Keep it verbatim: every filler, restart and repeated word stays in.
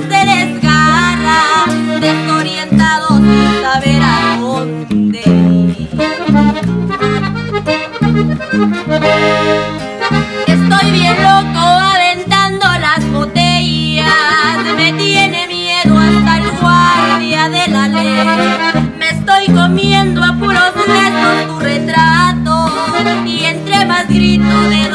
se desgarra, desorientado sin saber a dónde ir. Estoy bien loco aventando las botellas, me tiene miedo hasta el guardia de la ley. Me estoy comiendo a puros besos tu retrato, y entre más grito de